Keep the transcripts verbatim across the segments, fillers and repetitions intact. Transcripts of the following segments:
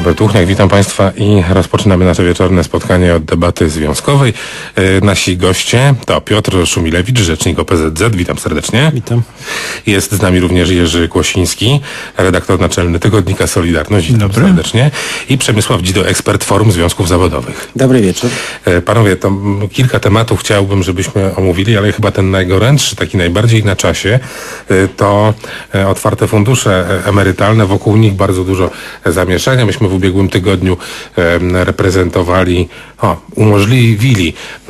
Robert Uchniak, witam Państwa i rozpoczynamy nasze wieczorne spotkanie od debaty związkowej. Yy, nasi goście to Piotr Szumilewicz, rzecznik O P Z Z. Witam serdecznie. Witam. Jest z nami również Jerzy Kłosiński, redaktor naczelny tygodnika Solidarność. Witam Dobry. serdecznie. I Przemysław Dzido, ekspert Forum Związków Zawodowych. Dobry wieczór. Yy, panowie, to kilka tematów chciałbym, żebyśmy omówili, ale chyba ten najgorętszy, taki najbardziej na czasie, yy, to yy, otwarte fundusze emerytalne. Wokół nich bardzo dużo zamieszania. Myśmy w ubiegłym tygodniu e, reprezentowali, o, umożliwili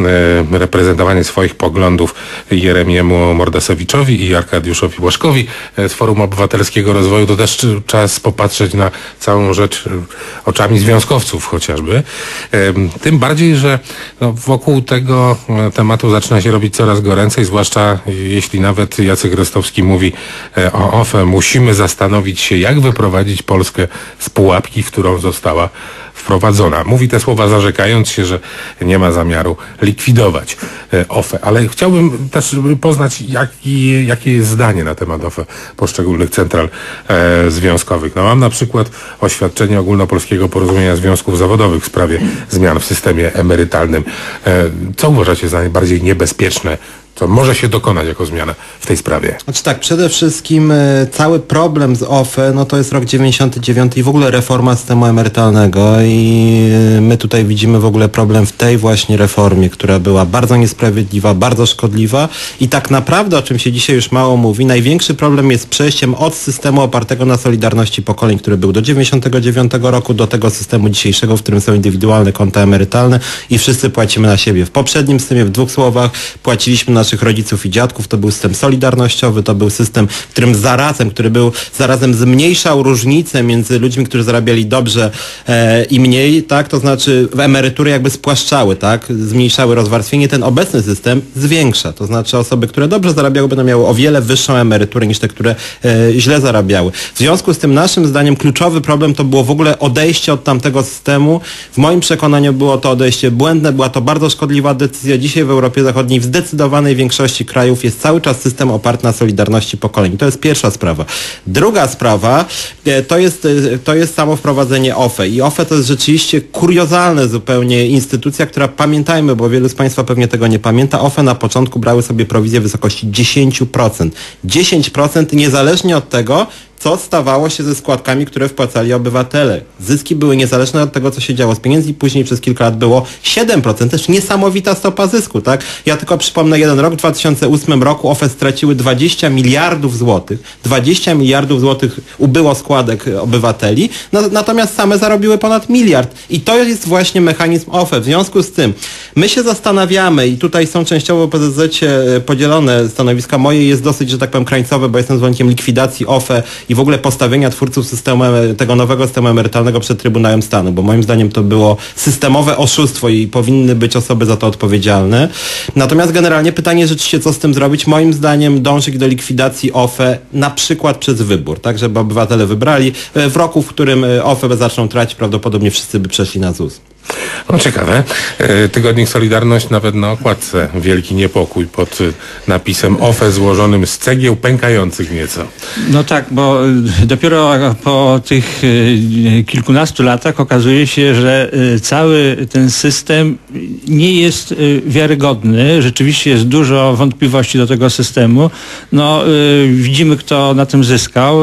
e, reprezentowanie swoich poglądów Jeremiemu Mordasewiczowi i Arkadiuszowi Błaszkowi e, z Forum Obywatelskiego Rozwoju. To też czas popatrzeć na całą rzecz e, oczami związkowców chociażby. E, tym bardziej, że no, wokół tego e, tematu zaczyna się robić coraz goręcej, zwłaszcza jeśli nawet Jacek Rostowski mówi e, o O F E. Musimy zastanowić się, jak wyprowadzić Polskę z pułapki, w którą została wprowadzona. Mówi te słowa zarzekając się, że nie ma zamiaru likwidować O F E. Ale chciałbym też poznać, jaki, jakie jest zdanie na temat O F E poszczególnych central e, związkowych. No, mam na przykład oświadczenie Ogólnopolskiego Porozumienia Związków Zawodowych w sprawie zmian w systemie emerytalnym. E, co uważacie za najbardziej niebezpieczne, co może się dokonać jako zmiana w tej sprawie? Znaczy tak, przede wszystkim y, cały problem z O F E, no to jest rok dziewięćdziesiąty dziewiąty i w ogóle reforma systemu emerytalnego i y, my tutaj widzimy w ogóle problem w tej właśnie reformie, która była bardzo niesprawiedliwa, bardzo szkodliwa i tak naprawdę, o czym się dzisiaj już mało mówi, największy problem jest przejściem od systemu opartego na solidarności pokoleń, który był do dziewięćdziesiątego dziewiątego roku, do tego systemu dzisiejszego, w którym są indywidualne konta emerytalne i wszyscy płacimy na siebie. W poprzednim systemie, w dwóch słowach, płaciliśmy na naszych rodziców i dziadków, to był system solidarnościowy, to był system, w którym zarazem, który był zarazem zmniejszał różnicę między ludźmi, którzy zarabiali dobrze e, i mniej, tak, to znaczy emerytury jakby spłaszczały, tak, zmniejszały rozwarstwienie. Ten obecny system zwiększa, to znaczy osoby, które dobrze zarabiały, będą miały o wiele wyższą emeryturę niż te, które e, źle zarabiały. W związku z tym naszym zdaniem kluczowy problem to było w ogóle odejście od tamtego systemu. W moim przekonaniu było to odejście błędne, była to bardzo szkodliwa decyzja. Dzisiaj w Europie Zachodniej w zdecydowanej większości krajów jest cały czas system oparty na solidarności pokoleń. To jest pierwsza sprawa. Druga sprawa to jest, to jest samo wprowadzenie O F E. I O F E to jest rzeczywiście kuriozalna zupełnie instytucja, która, pamiętajmy, bo wielu z Państwa pewnie tego nie pamięta, O F E na początku brały sobie prowizję w wysokości dziesięć procent. dziesięć procent niezależnie od tego, co stawało się ze składkami, które wpłacali obywatele. Zyski były niezależne od tego, co się działo z pieniędzmi. Później przez kilka lat było siedem procent. Też niesamowita stopa zysku, tak? Ja tylko przypomnę jeden rok, w dwa tysiące ósmym roku O F E straciły dwadzieścia miliardów złotych. dwadzieścia miliardów złotych ubyło składek obywateli, no, natomiast same zarobiły ponad miliard. I to jest właśnie mechanizm O F E. W związku z tym my się zastanawiamy i tutaj są częściowo w P Z Z-cie podzielone stanowiska. Moje jest dosyć, że tak powiem, krańcowe, bo jestem zwolennikiem likwidacji O F E i w ogóle postawienia twórców systemu, tego nowego systemu emerytalnego przed Trybunałem Stanu, bo moim zdaniem to było systemowe oszustwo i powinny być osoby za to odpowiedzialne. Natomiast generalnie pytanie rzeczywiście, co z tym zrobić? Moim zdaniem dążyć do likwidacji O F E na przykład przez wybór, tak, żeby obywatele wybrali. W roku, w którym O F E zaczną tracić, prawdopodobnie wszyscy by przeszli na Z U S. No ciekawe. Tygodnik Solidarność nawet na okładce wielki niepokój pod napisem O F E złożonym z cegieł pękających nieco. No tak, bo dopiero po tych kilkunastu latach okazuje się, że cały ten system nie jest wiarygodny. Rzeczywiście jest dużo wątpliwości do tego systemu. No widzimy, kto na tym zyskał.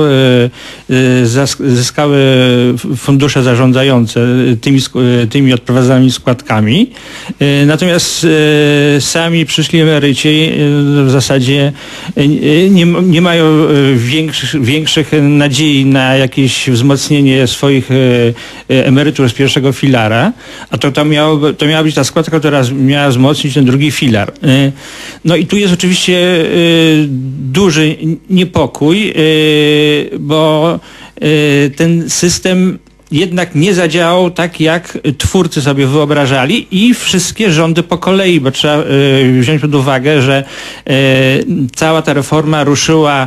Zyskały fundusze zarządzające tymi, tymi odprowadzanymi składkami. Natomiast sami przyszli emeryci w zasadzie nie, nie mają większych, większych nadziei na jakieś wzmocnienie swoich emerytur z pierwszego filara, a to, to, miało, to miała być ta składka, która miała wzmocnić ten drugi filar. No i tu jest oczywiście duży niepokój, bo ten system jednak nie zadziałał tak, jak twórcy sobie wyobrażali i wszystkie rządy po kolei, bo trzeba y, wziąć pod uwagę, że y, cała ta reforma ruszyła y,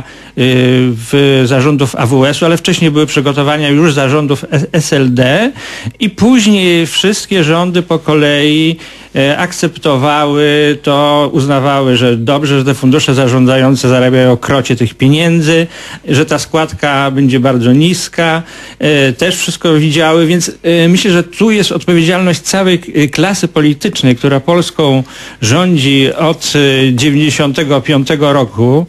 w zarządów A W S u, ale wcześniej były przygotowania już zarządów S L D i później wszystkie rządy po kolei akceptowały to, uznawały, że dobrze, że te fundusze zarządzające zarabiają krocie tych pieniędzy, że ta składka będzie bardzo niska, też wszystko widziały, więc myślę, że tu jest odpowiedzialność całej klasy politycznej, która Polską rządzi od dziewięćdziesiątego piątego roku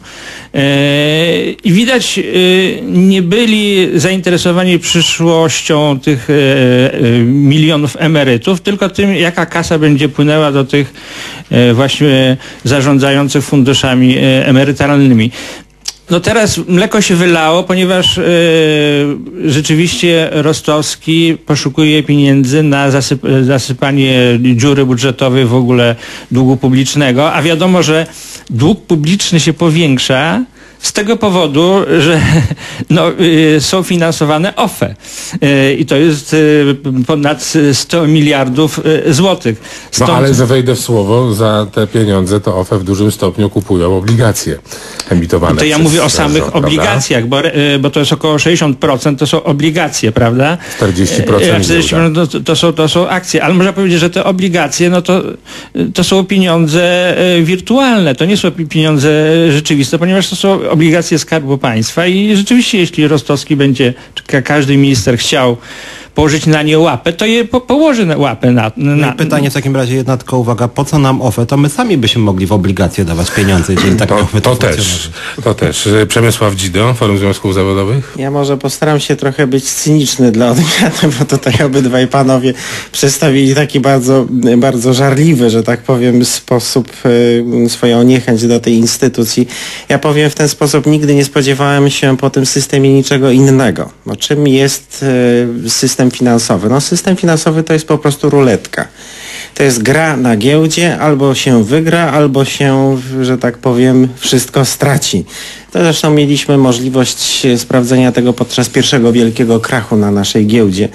i widać, nie byli zainteresowani przyszłością tych milionów emerytów, tylko tym, jaka kasa będzie płynęła do tych właśnie zarządzających funduszami emerytalnymi. No teraz mleko się wylało, ponieważ e, rzeczywiście Rostowski poszukuje pieniędzy na zasyp zasypanie dziury budżetowej w ogóle długu publicznego, a wiadomo, że dług publiczny się powiększa z tego powodu, że no, y, są finansowane O F E y, i to jest y, ponad sto miliardów y, złotych. Stąd... No ale że wejdę w słowo, za te pieniądze to O F E w dużym stopniu kupują obligacje emitowane. No to ja przez mówię o samych rząd, obligacjach, bo, y, bo to jest około sześćdziesiąt procent to są obligacje, prawda? czterdzieści procent, y, czterdzieści procent to, to, są, to są akcje, ale można powiedzieć, że te obligacje, no to, to są pieniądze y, wirtualne, to nie są pieniądze rzeczywiste, ponieważ to są obligacje Skarbu Państwa i rzeczywiście jeśli Rostowski będzie, czy każdy minister chciał położyć na nie łapę, to je po, położy na łapę na... na no i pytanie w takim razie, jedna tylko uwaga, po co nam O F E? To my sami byśmy mogli w obligacje dawać pieniądze, jeżeli tak To, to też, to też. Przemysław Dzido, Forum Związków Zawodowych. Ja może postaram się trochę być cyniczny dla odmiany, bo tutaj obydwaj panowie przedstawili taki bardzo, bardzo żarliwy, że tak powiem, sposób y, swoją niechęć do tej instytucji. Ja powiem w ten sposób, nigdy nie spodziewałem się po tym systemie niczego innego. No, czym jest y, system finansowy? No system finansowy to jest po prostu ruletka. To jest gra na giełdzie, albo się wygra, albo się, że tak powiem, wszystko straci. To zresztą mieliśmy możliwość sprawdzenia tego podczas pierwszego wielkiego krachu na naszej giełdzie.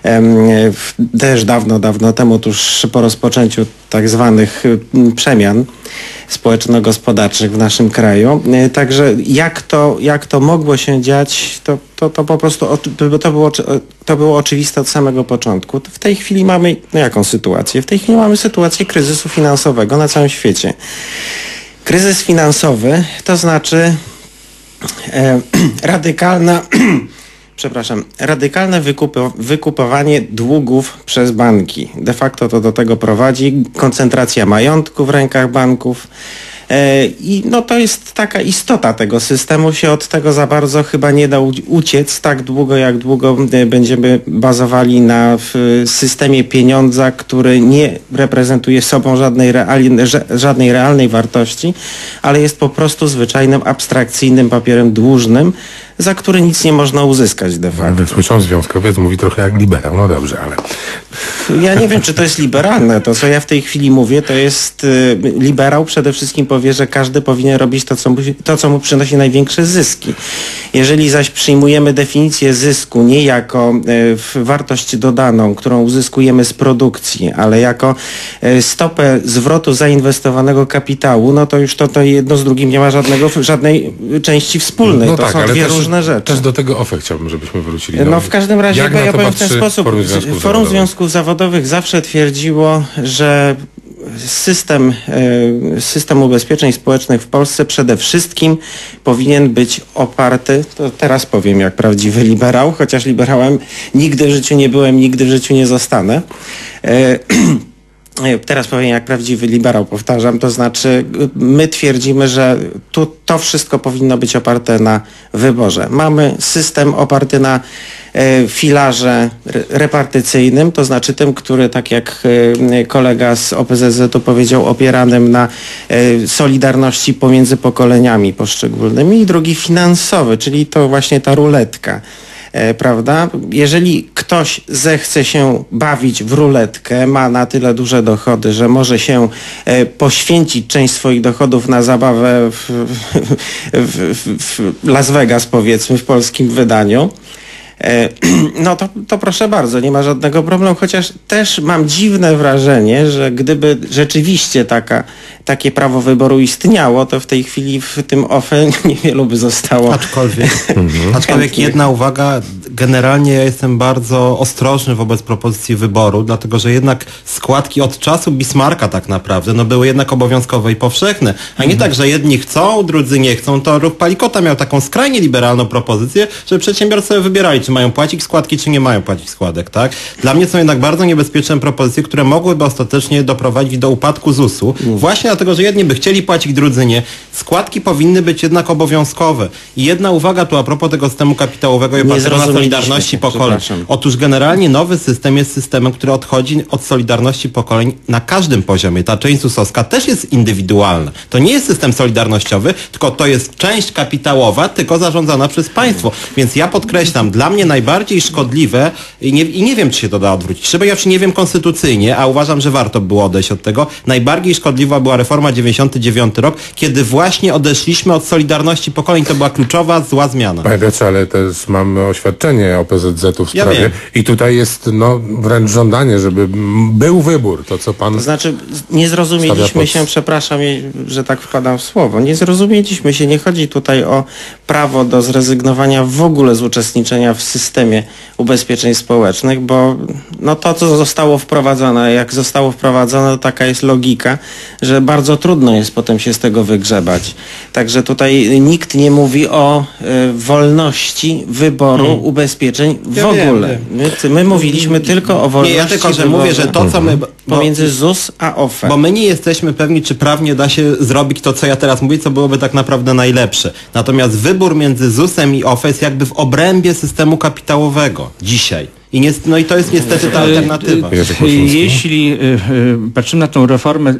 Też dawno, dawno temu, tuż po rozpoczęciu tak zwanych przemian społeczno-gospodarczych w naszym kraju. Także jak to, jak to mogło się dziać, to, to, to po prostu to było, to było oczywiste od samego początku. W tej chwili mamy, no jaką sytuację? W tej chwili mamy sytuację kryzysu finansowego na całym świecie. Kryzys finansowy to znaczy e, radykalna przepraszam, radykalne wykupo, wykupowanie długów przez banki. De facto to do tego prowadzi koncentracja majątku w rękach banków. I no to jest taka istota tego systemu, się od tego za bardzo chyba nie da uciec tak długo, jak długo będziemy bazowali na systemie pieniądza, który nie reprezentuje sobą żadnej, reali, żadnej realnej wartości, ale jest po prostu zwyczajnym, abstrakcyjnym papierem dłużnym, za który nic nie można uzyskać de facto. Słyszą związkowiec, mówi trochę jak liberał, no dobrze, ale... Ja nie wiem, czy to jest liberalne. To, co ja w tej chwili mówię, to jest y, liberał przede wszystkim powie, że każdy powinien robić to co, mu, to, co mu przynosi największe zyski. Jeżeli zaś przyjmujemy definicję zysku nie jako y, wartość dodaną, którą uzyskujemy z produkcji, ale jako y, stopę zwrotu zainwestowanego kapitału, no to już to, to jedno z drugim nie ma żadnego, żadnej części wspólnej. No to tak, są ale dwie też, różne rzeczy. Też do tego O F E chciałbym, żebyśmy wrócili. No w każdym razie, jak bo na ja to powiem w ten patrzy sposób. Forum Związków Forum Zawodowych? Związków Zawodowych zawsze twierdziło, że system, system ubezpieczeń społecznych w Polsce przede wszystkim powinien być oparty, to teraz powiem jak prawdziwy liberał, chociaż liberałem nigdy w życiu nie byłem, nigdy w życiu nie zostanę. Teraz powiem jak prawdziwy liberał, powtarzam, to znaczy my twierdzimy, że tu to wszystko powinno być oparte na wyborze. Mamy system oparty na e, filarze repartycyjnym, to znaczy tym, który tak jak e, kolega z O P Z Z-u powiedział, opieranym na e, solidarności pomiędzy pokoleniami poszczególnymi, i drugi finansowy, czyli to właśnie ta ruletka. E, prawda? Jeżeli ktoś zechce się bawić w ruletkę, ma na tyle duże dochody, że może się e, poświęcić część swoich dochodów na zabawę w, w, w, w Las Vegas, powiedzmy, w polskim wydaniu, e, no to, to proszę bardzo, nie ma żadnego problemu, chociaż też mam dziwne wrażenie, że gdyby rzeczywiście taka, takie prawo wyboru istniało, to w tej chwili w tym O F E niewielu by zostało. Aczkolwiek, aczkolwiek jedna uwaga, generalnie ja jestem bardzo ostrożny wobec propozycji wyboru, dlatego że jednak składki od czasu Bismarcka tak naprawdę no były jednak obowiązkowe i powszechne, a nie tak, że jedni chcą, drudzy nie chcą. To ruch Palikota miał taką skrajnie liberalną propozycję, że przedsiębiorcy sobie wybierali, czy mają płacić składki, czy nie mają płacić składek, tak? Dla mnie są jednak bardzo niebezpieczne propozycje, które mogłyby ostatecznie doprowadzić do upadku zusu, mm. właśnie dlatego, że jedni by chcieli płacić, drudzy nie. Składki powinny być jednak obowiązkowe. I jedna uwaga tu a propos tego systemu kapitałowego i opartego na solidarności pokoleń. Otóż generalnie nowy system jest systemem, który odchodzi od solidarności pokoleń na każdym poziomie. Ta część zusowska też jest indywidualna. To nie jest system solidarnościowy, tylko to jest część kapitałowa, tylko zarządzana przez państwo. Więc ja podkreślam, dla mnie najbardziej szkodliwe i nie, i nie wiem, czy się to da odwrócić. Chyba ja już nie wiem konstytucyjnie, a uważam, że warto było odejść od tego. Najbardziej szkodliwa była reforma dziewięćdziesiąty dziewiąty rok, kiedy właśnie odeszliśmy od solidarności pokoleń. To była kluczowa, zła zmiana. Panie Piotrze, ale też mamy oświadczenie O P Z Z-u w Ja sprawie wiem. i tutaj jest no wręcz żądanie, żeby m, był wybór, to co pan... To znaczy, nie zrozumieliśmy pod- się, przepraszam, że tak wkładam w słowo, nie zrozumieliśmy się, nie chodzi tutaj o prawo do zrezygnowania w ogóle z uczestniczenia w systemie ubezpieczeń społecznych, bo no to, co zostało wprowadzone, jak zostało wprowadzone, to taka jest logika, że bardzo trudno jest potem się z tego wygrzebać. Także tutaj nikt nie mówi o y, wolności wyboru hmm. ubezpieczeń w Ja ogóle. wiem, My, my mówiliśmy tylko o wolności Nie, ja tylko, że wyboru mówię, że to, co my... Bo, pomiędzy ZUS a O F E. Bo my nie jesteśmy pewni, czy prawnie da się zrobić to, co ja teraz mówię, co byłoby tak naprawdę najlepsze. Natomiast wybór między ZUS-em i O F E jest jakby w obrębie systemu kapitałowego dzisiaj. I nie, no i to jest niestety ta alternatywa. Jeśli y, y, patrzymy na tą reformę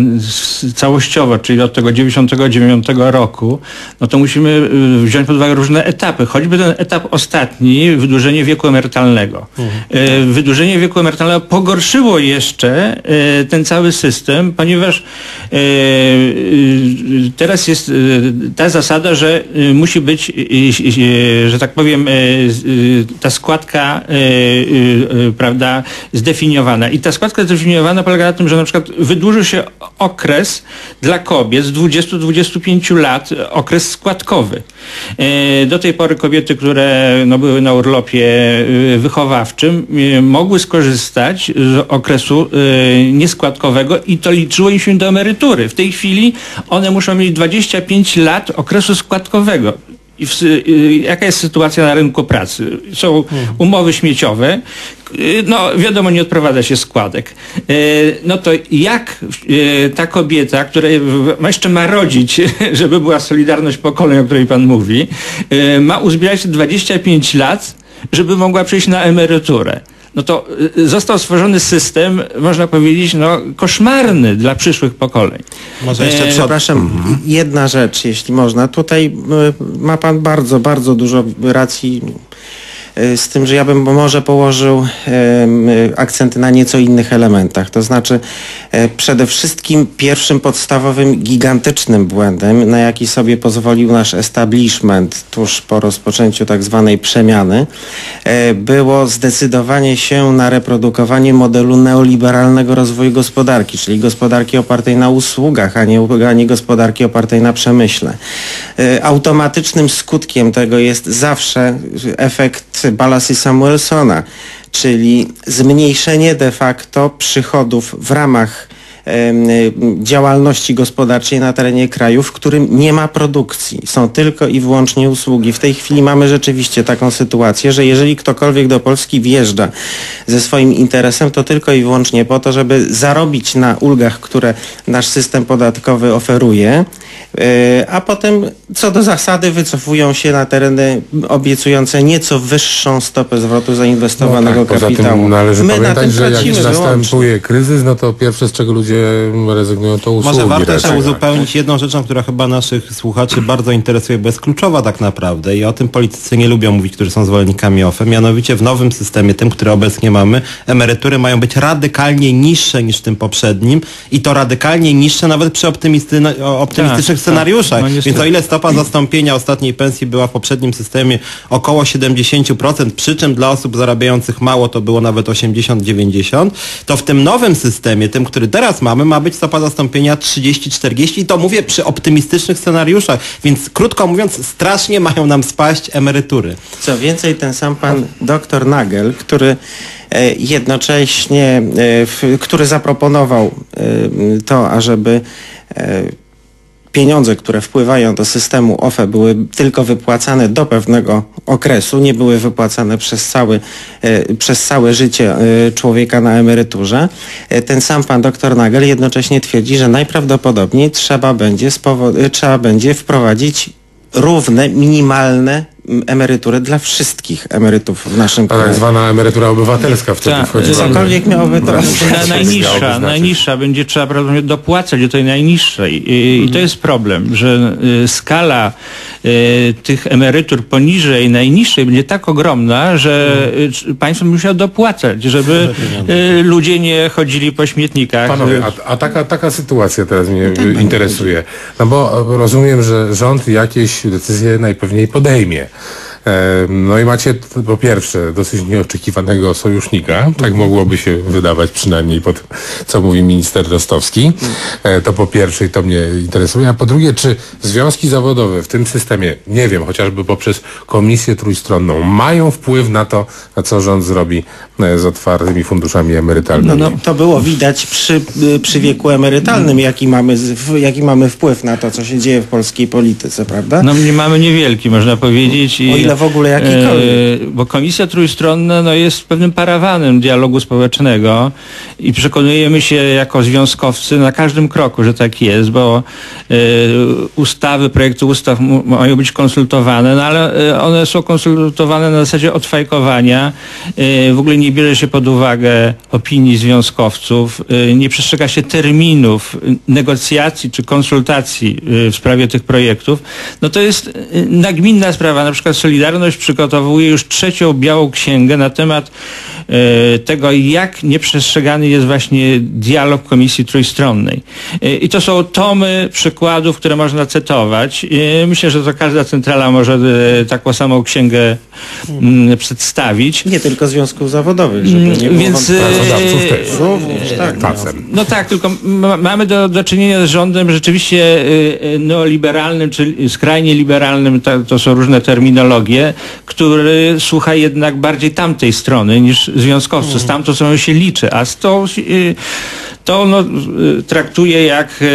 y, całościowo, czyli od tego dziewięćdziesiątego dziewiątego roku, no to musimy y, wziąć pod uwagę różne etapy. Choćby ten etap ostatni, wydłużenie wieku emerytalnego. Mhm. Y, wydłużenie wieku emerytalnego pogorszyło jeszcze y, ten cały system, ponieważ y, y, teraz jest y, ta zasada, że y, musi być, y, y, że tak powiem, y, y, ta składka y, prawda, zdefiniowana. I ta składka zdefiniowana polega na tym, że na przykład wydłużył się okres dla kobiet z dwudziestu do dwudziestu pięciu lat, okres składkowy. Do tej pory kobiety, które no, były na urlopie wychowawczym, mogły skorzystać z okresu nieskładkowego i to liczyło im się do emerytury. W tej chwili one muszą mieć dwadzieścia pięć lat okresu składkowego. I w, jaka jest sytuacja na rynku pracy? Są umowy śmieciowe, no wiadomo, nie odprowadza się składek. No to jak ta kobieta, która jeszcze ma rodzić, żeby była solidarność pokoleń, o której pan mówi, ma uzbierać dwadzieścia pięć lat, żeby mogła przejść na emeryturę? No to został stworzony system, można powiedzieć, no koszmarny dla przyszłych pokoleń. Może jeszcze e, przepraszam, mhm. jedna rzecz, jeśli można. Tutaj y, ma pan bardzo, bardzo dużo racji y, z tym, że ja bym może położył y, y, akcenty na nieco innych elementach. To znaczy y, przede wszystkim pierwszym podstawowym gigantycznym błędem, na jaki sobie pozwolił nasz establishment tuż po rozpoczęciu tak zwanej przemiany, y, było zdecydowanie się na reprodukowanie modelu neoliberalnego rozwoju gospodarki, czyli gospodarki opartej na usługach, a nie, a nie gospodarki opartej na przemyśle. Y, automatycznym skutkiem tego jest zawsze efekt Ballasy Samuelsona, czyli zmniejszenie de facto przychodów w ramach działalności gospodarczej na terenie kraju, w którym nie ma produkcji. Są tylko i wyłącznie usługi. W tej chwili mamy rzeczywiście taką sytuację, że jeżeli ktokolwiek do Polski wjeżdża ze swoim interesem, to tylko i wyłącznie po to, żeby zarobić na ulgach, które nasz system podatkowy oferuje, a potem co do zasady wycofują się na tereny obiecujące nieco wyższą stopę zwrotu zainwestowanego no tak, kapitału. Poza tym należy My pamiętać, na tym że jak następuje wyłącznie. kryzys, no to pierwsze, z czego ludzie rezygnują, to usługi. Może warto jeszcze raczej. uzupełnić jedną rzeczą, która chyba naszych słuchaczy bardzo interesuje, bo jest kluczowa tak naprawdę i o tym politycy nie lubią mówić, którzy są zwolennikami O F E. Mianowicie w nowym systemie, tym, który obecnie mamy, emerytury mają być radykalnie niższe niż w tym poprzednim i to radykalnie niższe nawet przy optymisty- optymistycznych tak, scenariuszach. tak. No Więc o ile stopa zastąpienia ostatniej pensji była w poprzednim systemie około siedemdziesiąt procent, przy czym dla osób zarabiających mało to było nawet osiemdziesiąt do dziewięćdziesięciu procent, to w tym nowym systemie, tym, który teraz mamy, ma być stopa zastąpienia trzydzieści czterdzieści i to mówię przy optymistycznych scenariuszach, więc krótko mówiąc strasznie mają nam spaść emerytury. Co więcej, ten sam pan doktor Nagel, który e, jednocześnie, e, w, który zaproponował e, to, ażeby e, pieniądze, które wpływają do systemu O F E były tylko wypłacane do pewnego okresu, nie były wypłacane przez, cały, e, przez całe życie e, człowieka na emeryturze. E, ten sam pan doktor Nagel jednocześnie twierdzi, że najprawdopodobniej trzeba będzie, spowo- trzeba będzie wprowadzić równe, minimalne emerytury dla wszystkich emerytów w naszym A tak kraju. zwana emerytura obywatelska wtedy Tak, wchodziła. Cokolwiek miałoby to... Na, najniższa, znaczyć. najniższa będzie trzeba prawdopodobnie dopłacać do tej najniższej. I, i to jest problem, że y, skala y, tych emerytur poniżej najniższej będzie tak ogromna, że y, państwo będzie musiało dopłacać, żeby y, ludzie nie chodzili po śmietnikach. Panowie, a, a taka, taka sytuacja teraz mnie interesuje. No bo rozumiem, że rząd jakieś decyzje najpewniej podejmie. No i macie po pierwsze dosyć nieoczekiwanego sojusznika, tak mogłoby się wydawać przynajmniej po tym, co mówi minister Rostowski. To po pierwsze i to mnie interesuje, a po drugie, czy związki zawodowe w tym systemie, nie wiem, chociażby poprzez komisję trójstronną, mają wpływ na to, na co rząd zrobi z otwartymi funduszami emerytalnymi? No, no, to było widać przy, przy wieku emerytalnym, jaki mamy, z- jaki mamy wpływ na to, co się dzieje w polskiej polityce, prawda? No nie mamy niewielki, można powiedzieć. I, O ile w ogóle jakikolwiek. E, bo Komisja Trójstronna no, jest pewnym parawanem dialogu społecznego i przekonujemy się jako związkowcy na każdym kroku, że tak jest, bo e, ustawy, projekty ustaw mu, mają być konsultowane, no ale e, one są konsultowane na zasadzie odfajkowania. E, w ogóle nie bierze się pod uwagę opinii związkowców, e, nie przestrzega się terminów negocjacji czy konsultacji e, w sprawie tych projektów. No to jest e, nagminna sprawa. Na przykład Solidarność przygotowuje już trzecią białą księgę na temat e, tego, jak nieprzestrzegany jest właśnie dialog Komisji Trójstronnej. E, I to są tomy przykładów, które można cytować. E, myślę, że to każda centrala może e, taką samą księgę m, przedstawić. Nie tylko związków zawodowych, żeby nie było Więc, wątpliwości. Pracodawców też. Również, tak. Czasem. No tak, tylko ma, mamy do, do czynienia z rządem rzeczywiście y, y, neoliberalnym, czy skrajnie liberalnym, to, to są różne terminologie, który słucha jednak bardziej tamtej strony niż związkowców. Z tamtą stroną się liczy, a z tą y, to no, y, traktuje jak y,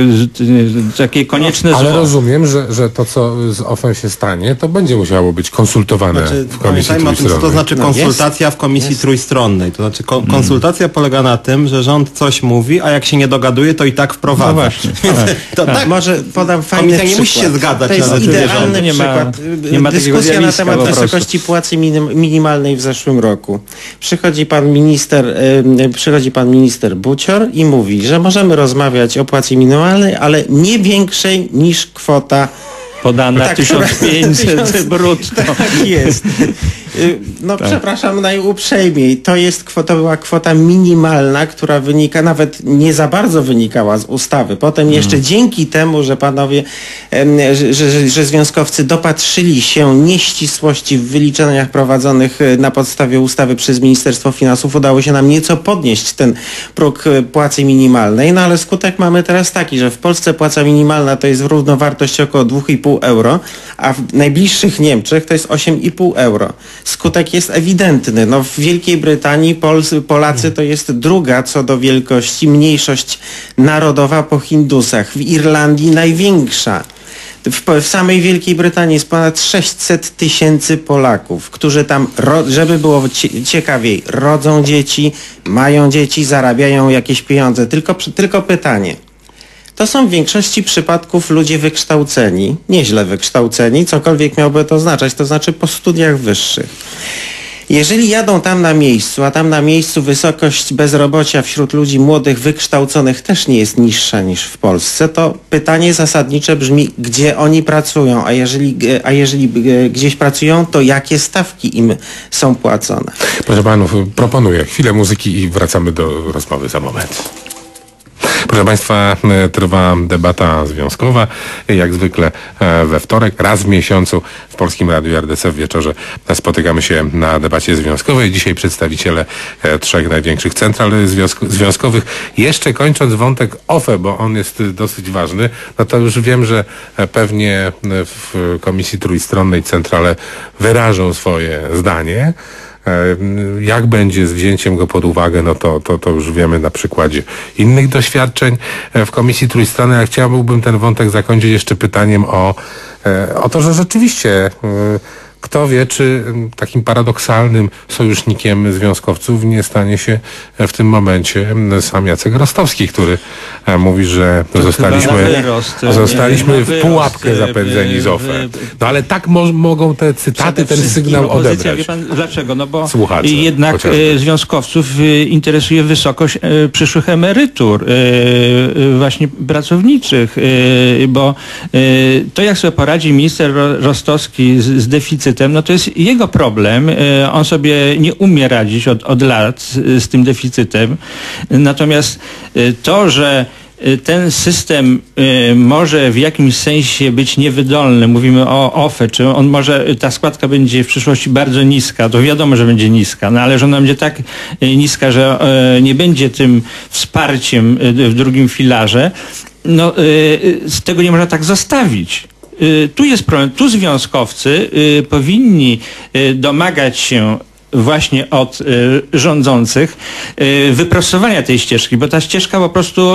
y, takie konieczne Ale zło. rozumiem, że, że to, co z O F E się stanie, to będzie musiało być konsultowane Znaczy, w Komisji pamiętajmy o tym, co to Trójstronnej. znaczy No, konsultacja w komisji jest. trójstronnej. To znaczy ko- konsultacja polega na tym, że rząd coś mówi, a jak się nie dogaduje, to i tak wprowadza. No właśnie. To Tak. tak, Może podam fajny Komisja nie przykład. musi się zgadzać To jest na decyzję idealny rządu. Nie ma- przykład. nie ma takiego Dyskusja na zjawiska temat po prostu. wysokości płacy minim, minimalnej w zeszłym roku. Przychodzi pan minister, y, przychodzi pan minister Bucior i mówi, że możemy rozmawiać o płacy minimalnej, ale nie większej niż kwota Podana Tak, tysiąc pięćset brutto. Tak jest. Y, No przepraszam najuprzejmiej, to jest kwota, to była kwota minimalna, która wynika, nawet nie za bardzo wynikała z ustawy. Potem jeszcze dzięki temu, że panowie, em, że, że, że związkowcy dopatrzyli się nieścisłości w wyliczeniach prowadzonych e, na podstawie ustawy przez Ministerstwo Finansów, udało się nam nieco podnieść ten próg e, płacy minimalnej, no ale skutek mamy teraz taki, że w Polsce płaca minimalna to jest równowartość około dwa i pół euro, a w najbliższych Niemczech to jest osiem i pół euro. Skutek jest ewidentny. No, w Wielkiej Brytanii Pol Polacy to jest druga co do wielkości mniejszość narodowa po Hindusach. W Irlandii największa. W, w samej Wielkiej Brytanii jest ponad sześćset tysięcy Polaków, którzy tam, ro, żeby było cie, ciekawiej, rodzą dzieci, mają dzieci, zarabiają jakieś pieniądze. Tylko, tylko pytanie. To są w większości przypadków ludzie wykształceni, nieźle wykształceni, cokolwiek miałby to oznaczać, to znaczy po studiach wyższych. Jeżeli jadą tam na miejscu, a tam na miejscu wysokość bezrobocia wśród ludzi młodych, wykształconych też nie jest niższa niż w Polsce, to pytanie zasadnicze brzmi, gdzie oni pracują, a jeżeli, a jeżeli gdzieś pracują, to jakie stawki im są płacone? Proszę panów, proponuję chwilę muzyki i wracamy do rozmowy za moment. Proszę Państwa, trwa debata związkowa, jak zwykle we wtorek, raz w miesiącu w Polskim Radiu R D C w wieczorze spotykamy się na debacie związkowej. Dzisiaj przedstawiciele trzech największych central związk- związkowych. Jeszcze kończąc wątek O F E, bo on jest dosyć ważny, no to już wiem, że pewnie w Komisji Trójstronnej centrale wyrażą swoje zdanie. Jak będzie z wzięciem go pod uwagę, no to, to, to już wiemy na przykładzie innych doświadczeń w Komisji Trójstronnej. Ja chciałbym ten wątek zakończyć jeszcze pytaniem o, o to, że rzeczywiście kto wie, czy takim paradoksalnym sojusznikiem związkowców nie stanie się w tym momencie sam Jacek Rostowski, który mówi, że To zostaliśmy, wyrost, zostaliśmy nie, w pułapkę wyrost, zapędzeni z O F E. w- w- No ale tak mo- mogą te cytaty, ten Przede sygnał wszystkim opozycja, odebrać. Wie pan, dlaczego? No bo Słuchacze jednak chociażby. e, związkowców e, interesuje wysokość e, przyszłych emerytur, e, e, właśnie pracowniczych, e, bo e, to jak sobie poradzi minister Ro- Rostowski z, z deficytem, no to jest jego problem. E, on sobie nie umie radzić od, od lat z, z tym deficytem. Natomiast e, to, że ten system y, może w jakimś sensie być niewydolny. Mówimy o O F E, czy on może, ta składka będzie w przyszłości bardzo niska, to wiadomo, że będzie niska, no ale że ona będzie tak y, niska, że y, nie będzie tym wsparciem y, w drugim filarze, no y, z tego nie można tak zostawić. Y, tu jest problem, tu związkowcy y, powinni y, domagać się właśnie od y, rządzących y, wyprostowania tej ścieżki, bo ta ścieżka po prostu y,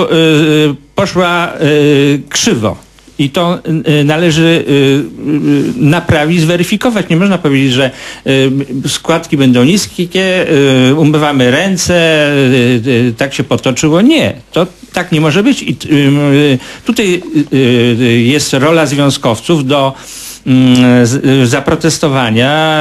poszła y, krzywo. I to y, należy y, y, naprawić, zweryfikować. Nie można powiedzieć, że y, składki będą niskie, y, umywamy ręce, y, y, tak się potoczyło. Nie, to tak nie może być. I y, y, tutaj y, y, jest rola związkowców do z, zaprotestowania,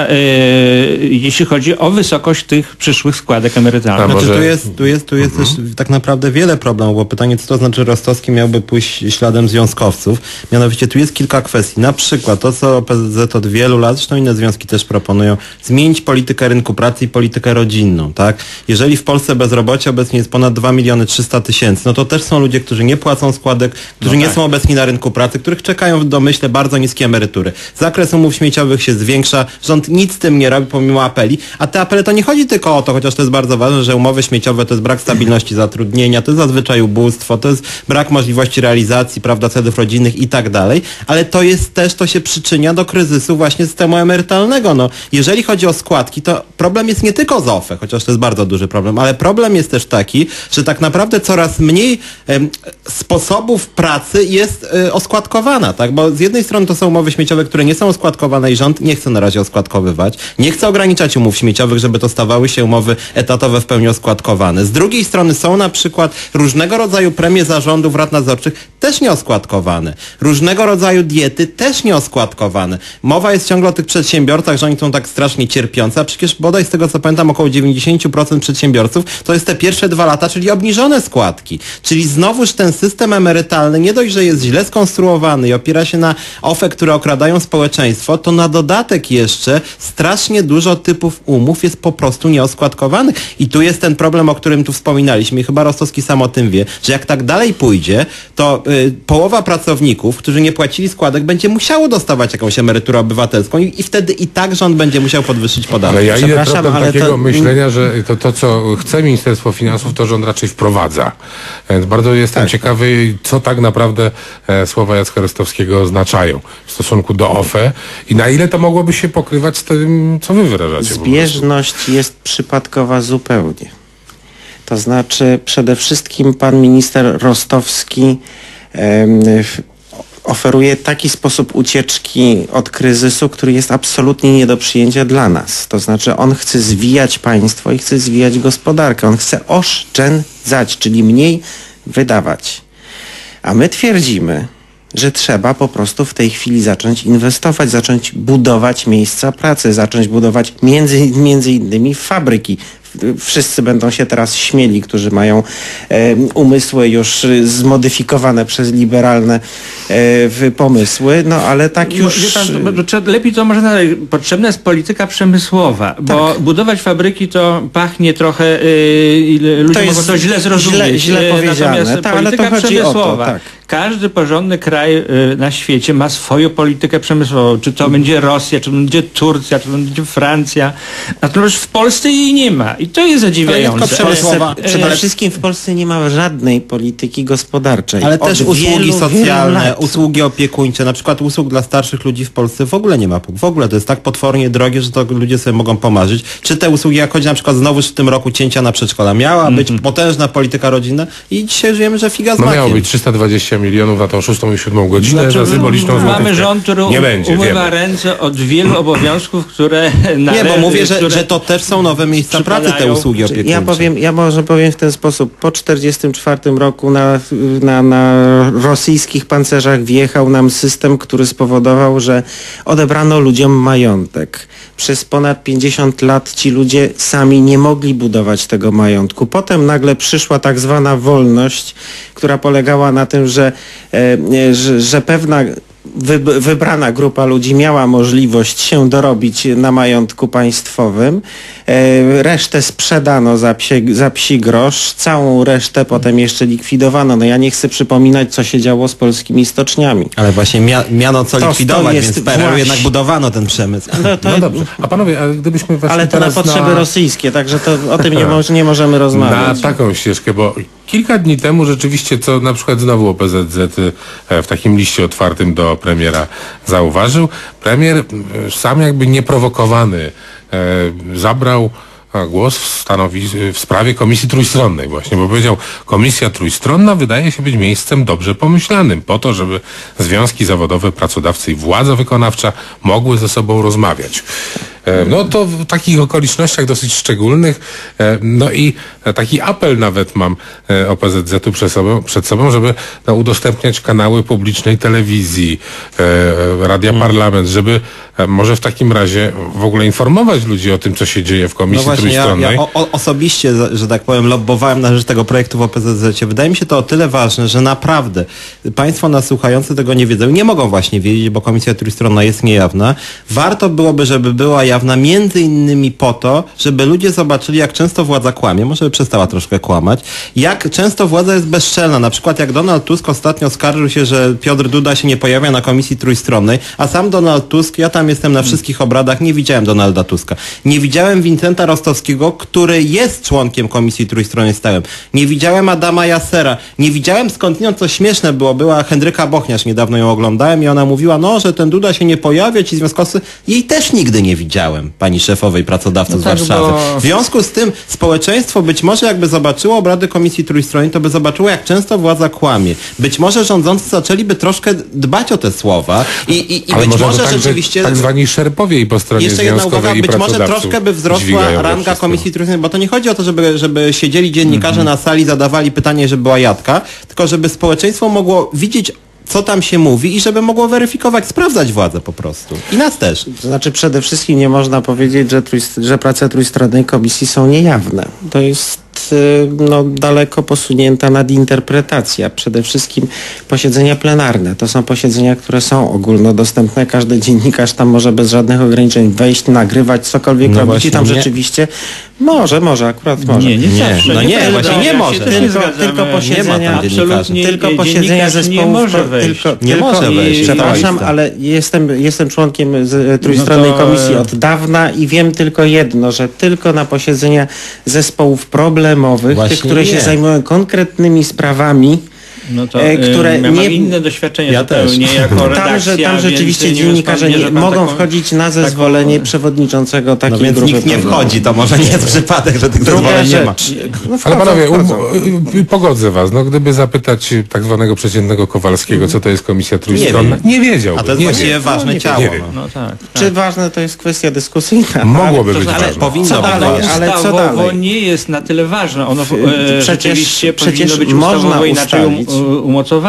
y, jeśli chodzi o wysokość tych przyszłych składek emerytalnych. A Znaczy, może- tu jest, tu jest, tu jest Mhm. też tak naprawdę wiele problemów, bo pytanie, co to znaczy Rostowski miałby pójść śladem związkowców. Mianowicie tu jest kilka kwestii. Na przykład to, co O P Z Z od wielu lat, zresztą inne związki też proponują, zmienić politykę rynku pracy i politykę rodzinną, tak? Jeżeli w Polsce bezrobocie obecnie jest ponad dwa miliony trzysta tysięcy, no to też są ludzie, którzy nie płacą składek, którzy No nie tak. są obecni na rynku pracy, których czekają w domyśle bardzo niskie emerytury. Zakres umów śmieciowych się zwiększa, rząd nic z tym nie robi pomimo apeli, a te apele to nie chodzi tylko o to, chociaż to jest bardzo ważne, że umowy śmieciowe to jest brak stabilności zatrudnienia, to jest zazwyczaj ubóstwo, to jest brak możliwości realizacji, prawda, celów rodzinnych i tak dalej, ale to jest też, to się przyczynia do kryzysu właśnie systemu emerytalnego. No, jeżeli chodzi o składki, to problem jest nie tylko z O F E, chociaż to jest bardzo duży problem, ale problem jest też taki, że tak naprawdę coraz mniej em, sposobów pracy jest e, oskładkowana, tak? Bo z jednej strony to są umowy śmieciowe, które nie są oskładkowane i rząd nie chce na razie oskładkowywać, nie chce ograniczać umów śmieciowych, żeby to stawały się umowy etatowe w pełni oskładkowane. Z drugiej strony są na przykład różnego rodzaju premie zarządów, rad nadzorczych też nieoskładkowane. Różnego rodzaju diety też nieoskładkowane. Mowa jest ciągle o tych przedsiębiorcach, że oni są tak strasznie cierpiący, a przecież bodaj z tego co pamiętam około dziewięćdziesiąt procent przedsiębiorców to jest te pierwsze dwa lata, czyli obniżone składki. Czyli znowuż ten system emerytalny nie dość, że jest źle skonstruowany i opiera się na O F E, które okradają społeczeństwo, to na dodatek jeszcze strasznie dużo typów umów jest po prostu nieoskładkowanych. I tu jest ten problem, o którym tu wspominaliśmy i chyba Rostowski sam o tym wie, że jak tak dalej pójdzie, to y, połowa pracowników, którzy nie płacili składek, będzie musiało dostawać jakąś emeryturę obywatelską i, i wtedy i tak rząd będzie musiał podwyższyć podatek. Ale ja idę Przepraszam, tropem ale takiego to- myślenia, że to, to, co chce Ministerstwo Finansów, to rząd raczej wprowadza. Więc bardzo jestem ciekawy, co tak naprawdę e, słowa Jacka Rostowskiego oznaczają w stosunku do O F E i na ile to mogłoby się pokrywać z tym, co wy wyrażacie. po prostu. Zbieżność jest przypadkowa zupełnie. To znaczy przede wszystkim pan minister Rostowski em, w- oferuje taki sposób ucieczki od kryzysu, który jest absolutnie nie do przyjęcia dla nas. To znaczy on chce zwijać państwo i chce zwijać gospodarkę. On chce oszczędzać, czyli mniej wydawać. A my twierdzimy, że trzeba po prostu w tej chwili zacząć inwestować, zacząć budować miejsca pracy, zacząć budować między, między innymi fabryki. Wszyscy będą się teraz śmieli, którzy mają e, umysły już zmodyfikowane przez liberalne e, pomysły, no ale tak już... Wie pan, to, lepiej to może nadać. Potrzebna jest polityka przemysłowa, tak. Bo budować fabryki to pachnie trochę, yy, ludzie to mogą to źle zrozumieć. Źle, źle powiedziane. Natomiast tak, polityka ale to chodzi przemysłowa. O to, tak. Każdy porządny kraj y, na świecie ma swoją politykę przemysłową. Czy to będzie Rosja, czy to będzie Turcja, czy to będzie Francja. Natomiast w Polsce jej nie ma. I to jest zadziwiające. przemysłowa. Przede wszystkim w Polsce nie ma żadnej polityki gospodarczej. Ale też Od usługi wielu, socjalne, wielu lat. usługi opiekuńcze, na przykład usług dla starszych ludzi w Polsce w ogóle nie ma. W ogóle to jest tak potwornie drogie, że to ludzie sobie mogą pomarzyć. Czy te usługi, jak chodzi na przykład znowu w tym roku cięcia na przedszkola, miała być mm-hmm. potężna polityka rodzinna i dzisiaj żyjemy, że figa z No makiem. miało być trzysta dwadzieścia milionów na tą szóstą i siódmą godzinę Znaczy, za symboliczną złotówkę. Mamy rząd, który nie będzie, umywa wiemy. ręce od wielu obowiązków, które Nie, bo mówię, że, które że to też są nowe miejsca pracy, te przypadają. usługi opiekuńcze. Ja powiem, ja może powiem w ten sposób. Po czterdziestym czwartym roku na, na, na rosyjskich pancerzach wjechał nam system, który spowodował, że odebrano ludziom majątek. Przez ponad pięćdziesiąt lat ci ludzie sami nie mogli budować tego majątku. Potem nagle przyszła tak zwana wolność, która polegała na tym, że, e, że, że pewna wy, wybrana grupa ludzi miała możliwość się dorobić na majątku państwowym. E, resztę sprzedano za, psie, za psi grosz, całą resztę potem jeszcze likwidowano. No ja nie chcę przypominać, co się działo z polskimi stoczniami. Ale właśnie mia miano co To- likwidować, to jest więc w P R L właśnie- jednak budowano ten przemysł. No, to, No dobrze. A panowie, a gdybyśmy weszli ale to na teraz potrzeby na... rosyjskie, także to o tym nie, moż, nie możemy Na rozmawiać. taką ścieżkę, bo kilka dni temu rzeczywiście, co na przykład znowu O P Z Z e, w takim liście otwartym do premiera zauważył, premier e, sam jakby nieprowokowany e, zabrał e, głos w, stanowi- w sprawie Komisji Trójstronnej właśnie, bo powiedział, Komisja Trójstronna wydaje się być miejscem dobrze pomyślanym po to, żeby związki zawodowe, pracodawcy i władza wykonawcza mogły ze sobą rozmawiać. No to w takich okolicznościach dosyć szczególnych, no i taki apel nawet mam O P Z Z-u przed sobą, przed sobą, żeby no, udostępniać kanały publicznej telewizji, Radia Hmm. Parlament, żeby może w takim razie w ogóle informować ludzi o tym, co się dzieje w No Komisji właśnie, ja, Trójstronnej. ja o, o, osobiście, że tak powiem, lobbowałem na rzecz tego projektu w O P Z Z-cie. Wydaje mi się to o tyle ważne, że naprawdę państwo nas słuchający tego nie wiedzą i nie mogą właśnie wiedzieć, bo Komisja Trójstronna jest niejawna. Warto byłoby, żeby była jawna między innymi po to, żeby ludzie zobaczyli, jak często władza kłamie, może by przestała troszkę kłamać, jak często władza jest bezczelna. Na przykład jak Donald Tusk ostatnio skarżył się, że Piotr Duda się nie pojawia na Komisji Trójstronnej, a sam Donald Tusk, ja tam jestem na wszystkich obradach, nie widziałem Donalda Tuska. Nie widziałem Wincenta Rostowskiego, który jest członkiem Komisji Trójstronnej stałym. Nie widziałem Adama Jasera. Nie widziałem skądinąd, co śmieszne było, była Henryka Bochniarz, niedawno ją oglądałem i ona mówiła, no, że ten Duda się nie pojawia, ci związkowcy. Jej też nigdy nie widziałem, pani szefowej pracodawców No z tak, Warszawy. bo- W związku z tym społeczeństwo być może jakby zobaczyło obrady Komisji Trójstronnej, to by zobaczyło, jak często władza kłamie. Być może rządzący zaczęliby troszkę dbać o te słowa i, i, i Ale być może, może to tak, rzeczywiście... że tak zwani szerpowie i po stronie Jeszcze jedna uwaga, związkowej i być może pracodawców troszkę by wzrosła dźwigają to ranga wszystko. Komisji Trójstronnej, bo to nie chodzi o to, żeby, żeby siedzieli dziennikarze na sali, zadawali pytanie, żeby była jadka, tylko żeby społeczeństwo mogło widzieć, co tam się mówi i żeby mogło weryfikować, sprawdzać władzę po prostu. I nas też. To znaczy przede wszystkim nie można powiedzieć, że, trójst- że prace trójstronnej komisji są niejawne. To jest y, no, daleko posunięta nadinterpretacja. Przede wszystkim posiedzenia plenarne. To są posiedzenia, które są ogólnodostępne. Każdy dziennikarz tam może bez żadnych ograniczeń wejść, nagrywać, cokolwiek No robić właśnie, i tam nie. rzeczywiście może, może, akurat może. Nie, nie, Nie, zawsze. no nie, prawda. właśnie nie Ja się może. też nie Tylko- zgadzam. tylko Nie posiedzenia- ma tam absolutnie Tylko dziennikarz posiedzenia nie zespołów... może wejść. Tylko, Nie tylko, może wejść, i- trzeba Przepraszam, lista. ale jestem, jestem członkiem z, Trójstronnej No to, Komisji e, od dawna i wiem tylko jedno, że tylko na posiedzenia zespołów problemowych, Właśnie tych, które nie. się zajmują konkretnymi sprawami, No to, e, które ja nie- mam inne doświadczenie Ja zupełnie też. jako tam, redakcja, że, tam rzeczywiście więc nie wiem, dziennikarze pan nie, bierze pan mogą taką- wchodzić na zezwolenie przewodniczącego takiej No więc grupy. nikt nie problemowej. wchodzi, to może nie jest przypadek, że tych Druga zezwoleń nie ma. rzecz. No Ale wchodzą, panowie, um, wchodzą. y, y, pogodzę was. No, gdyby zapytać y, tak zwanego przeciętnego Kowalskiego, co to jest Komisja Trójstronna, nie, wiedział. A to jest nie właściwie wie. ważne nie ciało. wie, nie wie. No. No tak. Czy ważne to jest kwestia dyskusyjna? Mogłoby to być znaczy- ważne. powinno Co być dalej? ważne. Ale co Ustawowo dalej? nie jest na tyle ważne. Ono Przecież- e, rzeczywiście przecież powinno być można ustawowo inaczej um, ustalić. umocowane.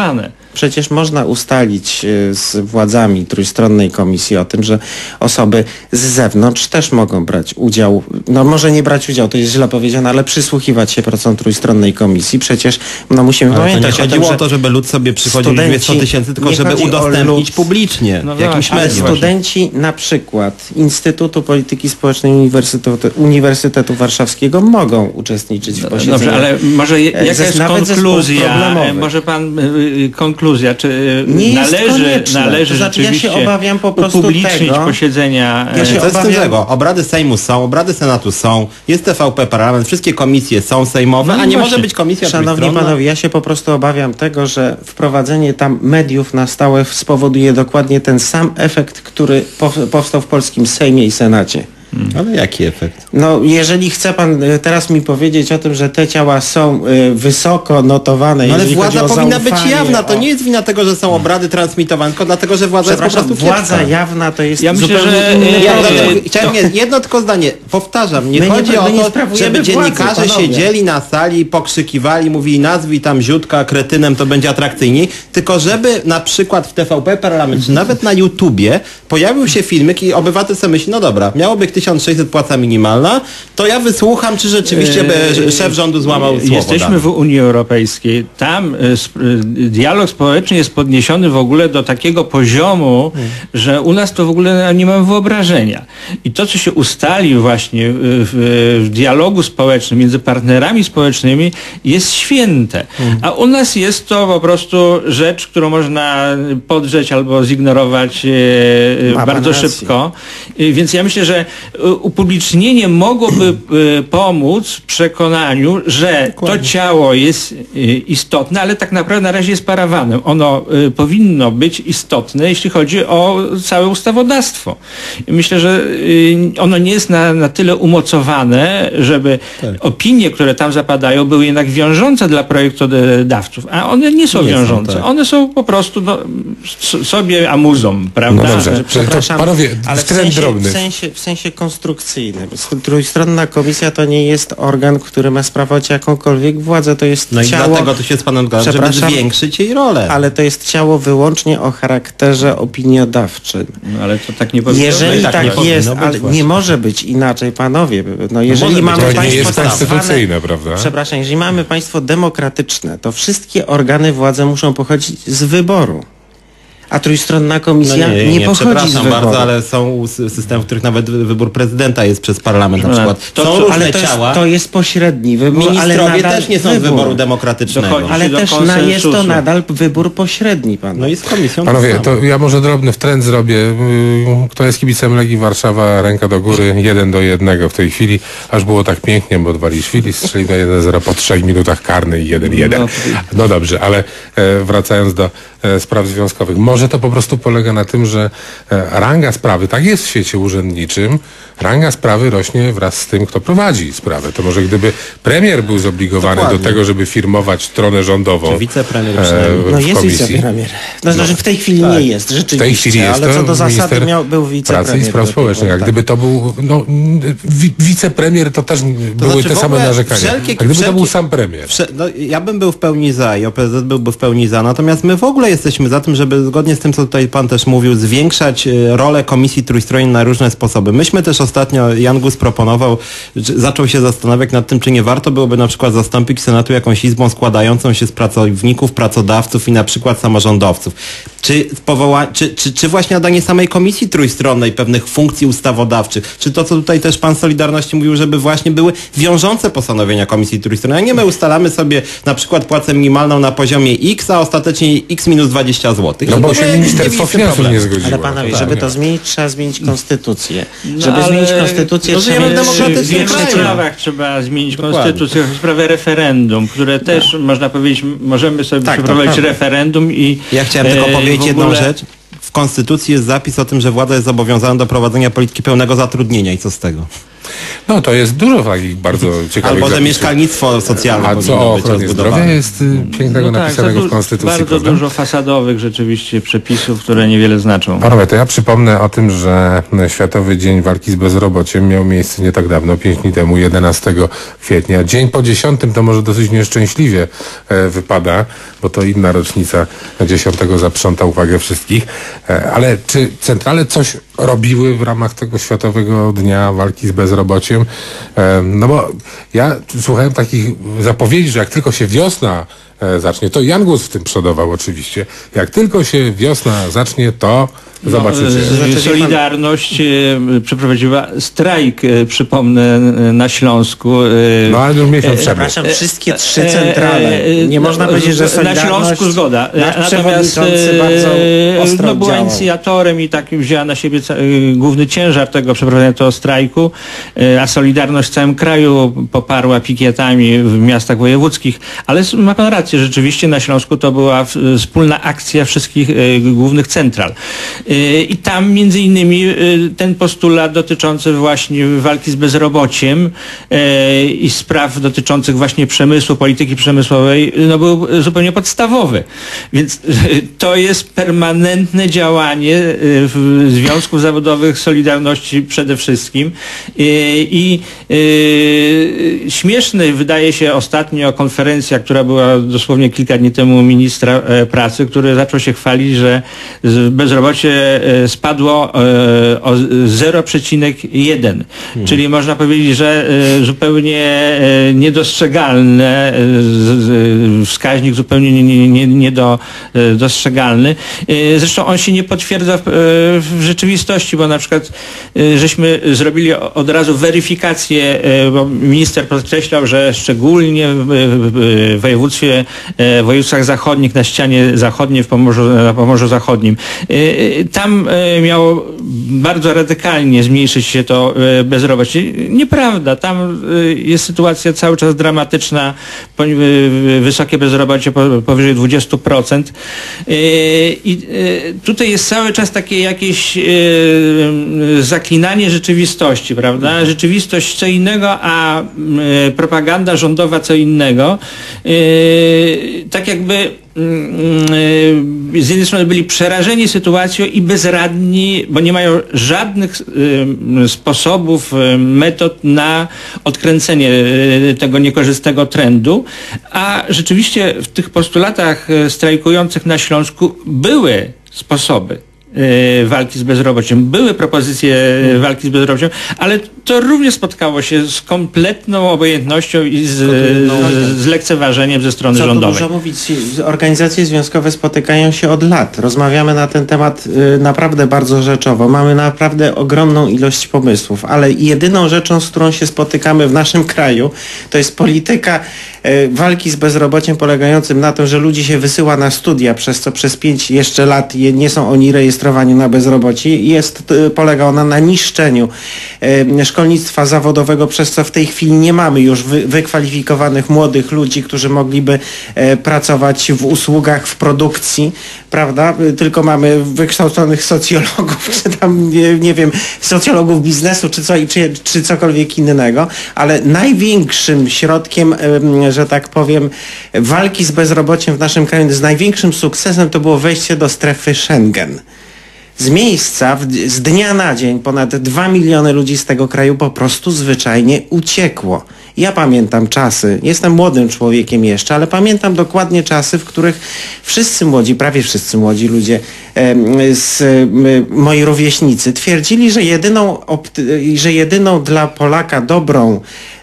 Przecież można ustalić y, z władzami trójstronnej komisji o tym, że osoby z zewnątrz też mogą brać udział, no może nie brać udziału, to jest źle powiedziane, ale przysłuchiwać się pracom trójstronnej komisji. Przecież no musimy Ale pamiętać to nie o tym, chodziło że o to, żeby lud sobie przychodził studenci- liczbie sto tysięcy, tylko nie żeby chodzi o udostępnić lud. publicznie No w jakimś właśnie, ale medium. studenci na przykład Instytutu Polityki Społecznej Uniwersytetu, Uniwersytetu Warszawskiego mogą uczestniczyć w posiedzeniach. Dobrze, ale może je- e, jaka ze- jest nawet zespołów konkluzja? problemowych. Może pan, y, konkluzja, czy y, Nie jest należy, konieczne. należy To znaczy, ja się rzeczywiście obawiam po prostu upublicznić tego- posiedzenia? Ja się e, Co jest z tym obawiam- złego? Obrady Sejmu są, obrady Senatu są, jest T V P Parlament, wszystkie komisje są sejmowe, No a nie właśnie. może być komisja Szanowni trójstronna? panowie, ja się po prostu obawiam tego, że wprowadzenie tam mediów na stałe spowoduje dokładnie ten sam efekt, który pow- powstał w polskim Sejmie i Senacie. Ale jaki efekt? No, jeżeli chce pan y, teraz mi powiedzieć o tym, że te ciała są y, wysoko notowane, No ale jeżeli władza chodzi o powinna być zaufanie, jawna. To o... nie jest wina tego, że są obrady transmitowane, tylko dlatego, że władza jest po Przepraszam, prostu władza kiepska. jawna to jest Ja myślę, zupełnie że, inny y, Ja, Ja- problem. dlatego, chciałem nie, jedno tylko zdanie. Powtarzam, nie My nie- chodzi my o nie to, sprawujemy żeby dziennikarze władzy, panowie. siedzieli na sali, pokrzykiwali, mówili nazwij tam Ziutka kretynem, to będzie atrakcyjniej, tylko żeby na przykład w T V P Parlament, czy nawet na YouTubie pojawił się filmik i obywatel sobie myśli, no dobra, miało być tysiąc sześćset płaca minimalna, to ja wysłucham, czy rzeczywiście Eee, szef rządu złamał słowo. Jesteśmy dane. w Unii Europejskiej. Tam y, sp- y, dialog społeczny jest podniesiony w ogóle do takiego poziomu, Hmm. że u nas to w ogóle nie mamy wyobrażenia. I to, co się ustali właśnie y, w, w dialogu społecznym między partnerami społecznymi, jest święte. Hmm. A u nas jest to po prostu rzecz, którą można podrzeć albo zignorować y, Ma pan bardzo rację. szybko. Y, Więc ja myślę, że y, upublicznienie mogłoby y, pomóc w przekonaniu, że to ciało jest y, istotne, ale tak naprawdę na razie jest parawanem. Ono y, powinno być istotne, jeśli chodzi o całe ustawodawstwo. I myślę, że y, ono nie jest na, na tyle umocowane, żeby opinie, które tam zapadają, były jednak wiążące dla projektodawców, a one nie są Nie są, wiążące. tak. One są po prostu no, s- sobie amuzą, prawda? No dobrze. Że- To, to, przepraszam, panowie, ale w w trend sensie, drobny. w, sensie, w sensie konstrukcyjnym. Trójstronna komisja to nie jest organ, który ma sprawować jakąkolwiek władzę. To jest No i ciało, dlatego tu się z panem zgadzam, żeby Przepraszam, zwiększyć jej rolę. ale to jest ciało wyłącznie o charakterze opiniodawczym. No, ale to tak nie powinno Jeżeli być. tak tak, nie powinno jest, być ale właśnie. nie może być inaczej, panowie. No jeżeli może być, mamy ale To nie państwo jest tak konstytucyjne, zwane, prawda? przepraszam, jeżeli mamy państwo demokratyczne, to wszystkie organy władzy muszą pochodzić z wyboru. A trójstronna komisja No nie, pochodzi z przepraszam wyboru. bardzo, ale są sy- systemy, w których nawet wy- wybór prezydenta jest przez parlament na No, przykład. to- są to- różne ale to jest, ciała. to jest pośredni wybór, ale Ministrowie nadal też nie są z wybór. wyboru demokratycznego. Dochodzi- Ale do też na, jest to konsensusu. nadal wybór pośredni, pan. No i z komisją Panowie, samo. to ja może drobny wtręt zrobię. Yy, Kto jest kibicem Legii Warszawa, ręka do góry, jeden do jednego w tej chwili. Aż było tak pięknie, bo Dwaliszwili strzelił na jeden zero po trzech minutach karny i jeden jeden. No, No dobrze, ale e, wracając do e, spraw związkowych. Może to po prostu polega na tym, że e, ranga sprawy, tak jest w świecie urzędniczym, ranga sprawy rośnie wraz z tym, kto prowadzi sprawę. To może gdyby premier był zobligowany Dokładnie. do tego, żeby firmować stronę rządową Czy wicepremier e, przynajmniej. No w jest komisji. wicepremier. No, znaczy w tej chwili tak. nie jest, rzeczywiście. W tej chwili jest ale to co do zasady minister miał, był wicepremier. pracy i spraw do tej społecznych. A pory, tak. gdyby to był no, wi wicepremier, to też były znaczy te w same ogóle narzekania. wszelkie- A gdyby to wszelkie- był sam premier. Prze- no, ja bym był w pełni za i O P Z byłby w pełni za, natomiast my w ogóle jesteśmy za tym, żeby zgodnie z tym, co tutaj pan też mówił, zwiększać e, rolę Komisji Trójstronnej na różne sposoby. Myśmy też ostatnio, Jan Gus proponował, że zaczął się zastanawiać nad tym, czy nie warto byłoby na przykład zastąpić Senatu jakąś izbą składającą się z pracowników, pracodawców i na przykład samorządowców. Czy, powoła- czy, czy, czy właśnie nadanie samej Komisji Trójstronnej pewnych funkcji ustawodawczych, czy to, co tutaj też pan Solidarności mówił, żeby właśnie były wiążące postanowienia Komisji Trójstronnej, a nie my ustalamy sobie na przykład płacę minimalną na poziomie X, a ostatecznie X minus dwadzieścia złotych. No I bo w ogóle się nie Ministerstwo widzę Finansów problemu. nie zgodziło. Ale panowie, Tak, żeby nie. to zmienić, trzeba zmienić konstytucję. No, żeby ale zmienić konstytucję, no, trzeba żyjemy w mieć demokratycznym W wielu kraju. sprawach trzeba zmienić Dokładnie. konstytucję, w sprawę referendum, które też, można powiedzieć, m- możemy sobie Tak, to przeprowadzić prawda. referendum i... Ja chciałem tylko e, powiedzieć w jedną ogóle- rzecz. W Konstytucji jest zapis o tym, że władza jest zobowiązana do prowadzenia polityki pełnego zatrudnienia i co z tego? No to jest dużo takich bardzo ciekawych Albo że zapisów. mieszkalnictwo socjalne A powinno co o być ochronie rozbudowane. zdrowia jest y, pięknego No tak, napisanego za w du- Konstytucji, Bardzo prawda? dużo fasadowych rzeczywiście przepisów, które niewiele znaczą. Panowie, to ja przypomnę o tym, że Światowy Dzień Walki z Bezrobociem miał miejsce nie tak dawno, pięć dni temu, jedenastego kwietnia. Dzień po dziesiątym to może dosyć nieszczęśliwie e, wypada, bo to inna rocznica dziesiątego zaprząta uwagę wszystkich. E, ale czy centrale coś robiły w ramach tego Światowego Dnia Walki z Bezrobociem? E, no bo ja słuchałem takich zapowiedzi, że jak tylko się wiosna e, zacznie, to Jan Gus w tym przodował oczywiście, jak tylko się wiosna zacznie, to zobaczycie. No, Znaczy, Solidarność e, przeprowadziła strajk, e, przypomnę, e, na Śląsku. e, No ale już miesiąc temu. Przepraszam, wszystkie trzy centrale. E, e, Nie można no, powiedzieć, że Na Solidarność... Śląsku zgoda. E, Nasz Natomiast przewodniczący bardzo ostro no, była działał. inicjatorem i tak wzięła na siebie ca- e, główny ciężar tego przeprowadzenia tego strajku, e, a Solidarność w całym kraju poparła pikietami w miastach wojewódzkich. Ale s- ma pan rację, rzeczywiście na Śląsku to była w, wspólna akcja wszystkich e, głównych central. E, I tam między innymi e, ten postulat dotyczący właśnie walki z bezrobociem e, i spraw dotyczących właśnie przemysłu, polityki przemysłowej, no był zupełnie podstawowy. Więc e, to jest permanentne działanie e, w związków zawodowych Solidarności przede wszystkim. E, I e, śmieszny wydaje się ostatnio konferencja, która była dosłownie kilka dni temu ministra e, pracy, który zaczął się chwalić, że z- bezrobocie e, spadło e, o zero przecinek jeden. Czyli można powiedzieć, że e, zupełnie e, niedostrzegalne, e, z- z- wskaźnik zupełnie nie, nie, nie, nie do, e, dostrzegalny. E, Zresztą on się nie potwierdza w, e, w rzeczywistości, bo na przykład e, żeśmy zrobili o- od razu weryfikację, e, bo minister podkreślał, że szczególnie w, w, w województwie, e, w województwach zachodnich, na ścianie zachodniej, w Pomorzu, na Pomorzu Zachodnim, e, e, tam e, miało bardzo radykalnie zmniejszyć się to e, bezrobocie. Nieprawda. Tam e, jest sytuacja cały czas dramatyczna, po- e, wysokie bezrobocie po- powyżej dwadzieścia procent. E, I e, tutaj jest cały czas takie jakieś e, zaklinanie rzeczywistości, prawda? Rzeczywistość co innego, a e, propaganda rządowa co innego. E, Tak jakby z jednej strony byli przerażeni sytuacją i bezradni, bo nie mają żadnych y, sposobów, y, metod na odkręcenie y, tego niekorzystnego trendu, a rzeczywiście w tych postulatach y, strajkujących na Śląsku były sposoby y, walki z bezrobociem. Były propozycje y, walki z bezrobociem, ale to również spotkało się z kompletną obojętnością i z, z, z lekceważeniem ze strony Co tu rządowej. dużo mówić, organizacje związkowe spotykają się od lat. Rozmawiamy na ten temat y, naprawdę bardzo rzeczowo. Mamy naprawdę ogromną ilość pomysłów, ale jedyną rzeczą, z którą się spotykamy w naszym kraju, to jest polityka y, walki z bezrobociem polegającym na tym, że ludzi się wysyła na studia, przez co przez pięć jeszcze lat je, nie są oni rejestrowani na bezrobocie. Jest, y, polega ona na niszczeniu y, szkolnictwa zawodowego, przez co w tej chwili nie mamy już wy, wykwalifikowanych młodych ludzi, którzy mogliby e, pracować w usługach, w produkcji, prawda? Tylko mamy wykształconych socjologów, czy tam, nie, nie wiem, socjologów biznesu, czy, co, czy, czy cokolwiek innego, ale największym środkiem, e, że tak powiem, walki z bezrobociem w naszym kraju, z największym sukcesem to było wejście do strefy Schengen. Z miejsca, w, z dnia na dzień ponad dwa miliony ludzi z tego kraju po prostu zwyczajnie uciekło. Ja pamiętam czasy, jestem młodym człowiekiem jeszcze, ale pamiętam dokładnie czasy, w których wszyscy młodzi, prawie wszyscy młodzi ludzie, e, z, e, moi rówieśnicy twierdzili, że jedyną, opty- że jedyną dla Polaka dobrą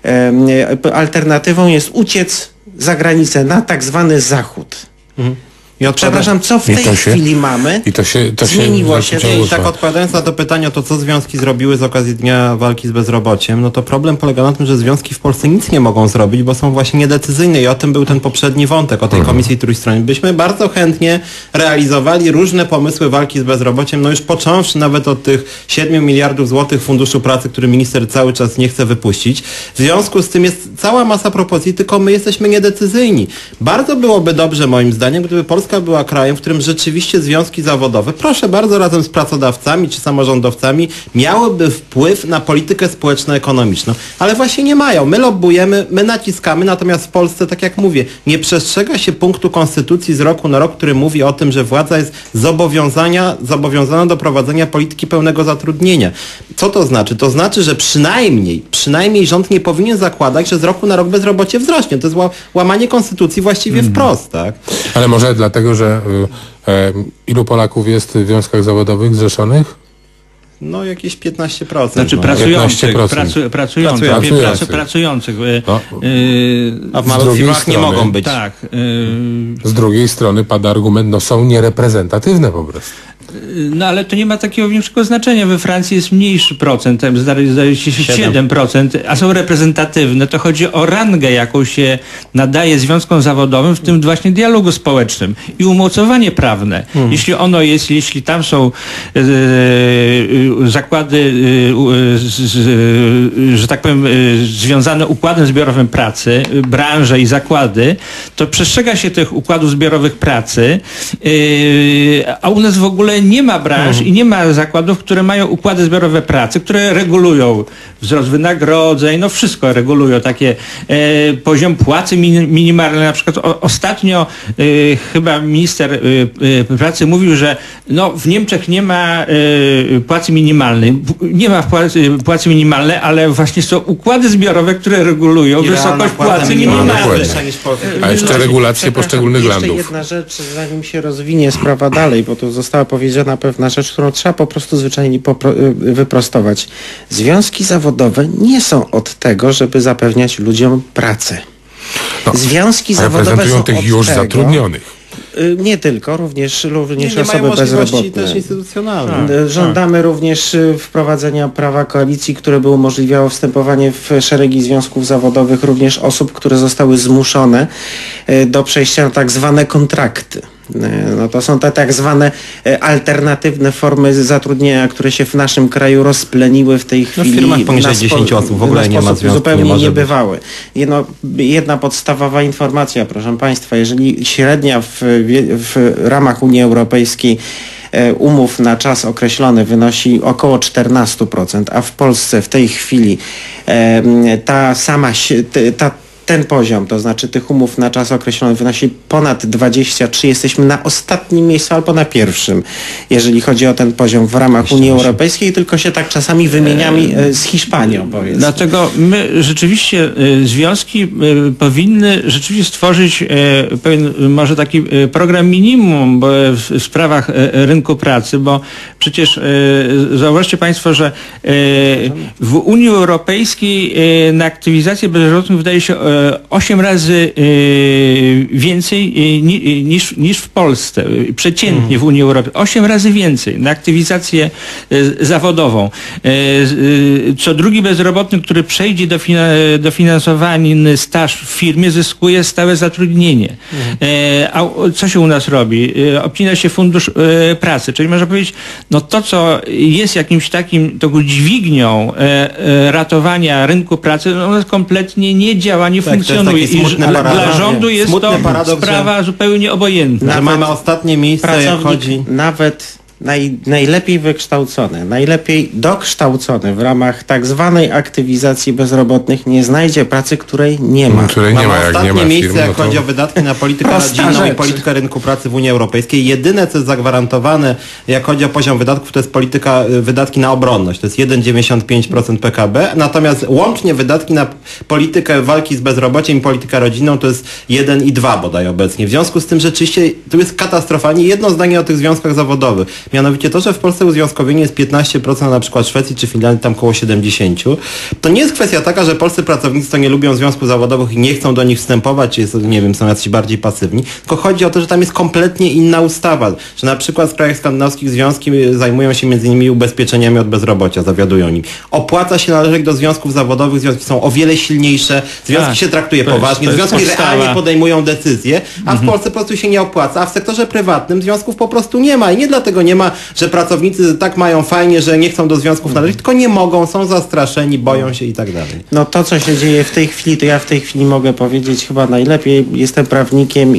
e, alternatywą jest uciec za granicę na tak zwany Zachód. Mhm. I Przepraszam, co w I tej to się- chwili mamy? I to się, to Zmieniło się, się, zaczęło I tak zła. odpowiadając na to pytanie o to, co związki zrobiły z okazji Dnia Walki z Bezrobociem, no to problem polega na tym, że związki w Polsce nic nie mogą zrobić, bo są właśnie niedecyzyjne i o tym był ten poprzedni wątek, o tej Komisji Trójstronnej. Byśmy bardzo chętnie realizowali różne pomysły walki z bezrobociem, no już począwszy nawet od tych siedmiu miliardów złotych Funduszu Pracy, który minister cały czas nie chce wypuścić. W związku z tym jest cała masa propozycji, tylko my jesteśmy niedecyzyjni. Bardzo byłoby dobrze, moim zdaniem, gdyby polska Polska była krajem, w którym rzeczywiście związki zawodowe, proszę bardzo, razem z pracodawcami czy samorządowcami, miałyby wpływ na politykę społeczno-ekonomiczną. Ale właśnie nie mają. My lobbujemy, my naciskamy, natomiast w Polsce, tak jak mówię, nie przestrzega się punktu konstytucji z roku na rok, który mówi o tym, że władza jest zobowiązania, zobowiązana do prowadzenia polityki pełnego zatrudnienia. Co to znaczy? To znaczy, że przynajmniej, przynajmniej rząd nie powinien zakładać, że z roku na rok bezrobocie wzrośnie. To jest ła- łamanie konstytucji właściwie mm. wprost, tak? Ale może dlatego, że y, y, ilu Polaków jest w związkach zawodowych zrzeszonych? No jakieś piętnaście procent. Znaczy no. pracujących, piętnaście procent. pracu, pracujących, Pracujących. pracu, pracujących. No. Yy, A w z małych drugiej firmach nie strony- mogą być. tak. Yy, Z drugiej strony pada argument, no są niereprezentatywne po prostu. No ale to nie ma takiego większego znaczenia. We Francji jest mniejszy procent, tam zdaje zdaje się siedem procent, a są reprezentatywne. To chodzi o rangę, jaką się nadaje związkom zawodowym, w tym właśnie dialogu społecznym i umocowanie prawne. Hmm. Jeśli ono jest, jeśli tam są e, e, zakłady, e, z, z, e, że tak powiem, e, związane układem zbiorowym pracy, e, branże i zakłady, to przestrzega się tych układów zbiorowych pracy, e, a u nas w ogóle nie ma branż i nie ma zakładów, które mają układy zbiorowe pracy, które regulują wzrost wynagrodzeń, no wszystko regulują, takie e, poziom płacy min, minimalnej. Na przykład o, ostatnio e, chyba minister e, e, pracy mówił, że no, w Niemczech nie ma e, płacy minimalnej. Nie ma płacy, płacy minimalnej, ale właśnie są układy zbiorowe, które regulują I wysokość płaca płacy minimalna minimalnej. wyższa niż w Polsce. A jeszcze regulacje poszczególnych Jeszcze landów. jedna rzecz, zanim się rozwinie sprawa dalej, bo tu została powiedziana pewna rzecz, którą trzeba po prostu zwyczajnie popro- wyprostować. Związki zawodowe nie są od tego, żeby zapewniać ludziom pracę. No, Związki zawodowe reprezentują są tych od już tego, zatrudnionych. y, nie tylko, również, również Nie, nie mają osoby możliwości bezrobotne. też instytucjonalne. Y, Żądamy również y, wprowadzenia prawa koalicji, które by umożliwiało wstępowanie w szeregi związków zawodowych również osób, które zostały zmuszone y, do przejścia na tak zwane kontrakty. Y, No to są te tak zwane y, alternatywne formy zatrudnienia, które się w naszym kraju rozpleniły w tej No w chwili. firmach poniżej na spo- dziesięć osób w ogóle na nie ma sposób związku, zupełnie nie może być. niebywały. Jedno, jedna podstawowa informacja, proszę Państwa, jeżeli średnia w, w ramach Unii Europejskiej e, umów na czas określony wynosi około czternaście procent, a w Polsce w tej chwili e, ta sama, si- te- ta ten poziom, to znaczy tych umów na czas określony wynosi ponad dwadzieścia trzy. Jesteśmy na ostatnim miejscu albo na pierwszym, jeżeli chodzi o ten poziom w ramach Unii Europejskiej, tylko się tak czasami wymieniamy e, z Hiszpanią, powiedzmy. Dlatego my rzeczywiście y, związki y, powinny rzeczywiście stworzyć y, pewien może taki y, program minimum bo, w, w sprawach y, rynku pracy, bo przecież y, zauważcie Państwo, że y, w Unii Europejskiej y, na aktywizację bezrobotnych wydaje się y, osiem razy y, więcej y, ni, niż, niż w Polsce. Przeciętnie w Unii Europejskiej. osiem razy więcej na aktywizację y, zawodową. Y, y, co drugi bezrobotny, który przejdzie do fina- dofinansowany staż w firmie, zyskuje stałe zatrudnienie. Y, a u- co się u nas robi? Y, obcina się fundusz y, pracy. Czyli można powiedzieć, no to co jest jakimś takim taką dźwignią y, y, ratowania rynku pracy, no ono kompletnie nie działa, nie Tak, to jest funkcjonuje. taki I smutny że- dla paradoks. rządu jest Smutny to paradoks, sprawa zupełnie obojętna. Że mamy ostatnie miejsce, jak Pracownik chodzi... nawet naj, najlepiej wykształcony, najlepiej dokształcony w ramach tak zwanej aktywizacji bezrobotnych nie znajdzie pracy, której nie ma. Której nie Mamy ma, jak nie ostatnie ma miejsce, firm, jak no to... chodzi o wydatki na politykę Prosta rodzinną i rzecz. politykę rynku pracy w Unii Europejskiej. Jedyne, co jest zagwarantowane, jak chodzi o poziom wydatków, to jest polityka, y, wydatki na obronność. To jest jeden przecinek dziewięćdziesiąt pięć procent P K B. Natomiast łącznie wydatki na politykę walki z bezrobociem i politykę rodzinną to jest jeden i dwa bodaj obecnie. W związku z tym rzeczywiście tu jest katastrofalnie. Jedno zdanie o tych związkach zawodowych. Mianowicie to, że w Polsce uzwiązkowienie jest piętnaście procent, na przykład w Szwecji czy Finlandii tam około siedemdziesiąt procent. To nie jest kwestia taka, że polscy pracownicy to nie lubią związków zawodowych i nie chcą do nich wstępować, czy jest, nie wiem, są jacyś bardziej pasywni, tylko chodzi o to, że tam jest kompletnie inna ustawa, że na przykład w krajach skandynawskich związki zajmują się między innymi ubezpieczeniami od bezrobocia, zawiadują nim. Opłaca się należeć do związków zawodowych, związki są o wiele silniejsze, związki Tak, się traktuje to jest- poważnie, to jest związki podstawa. realnie podejmują decyzje, a w Polsce po prostu się nie opłaca, a w sektorze prywatnym związków po prostu nie ma i nie dlatego nie ma, że pracownicy tak mają fajnie, że nie chcą do związków należeć, tylko nie mogą, są zastraszeni, boją się i tak dalej. No to, co się dzieje w tej chwili, to ja w tej chwili mogę powiedzieć chyba najlepiej. Jestem prawnikiem i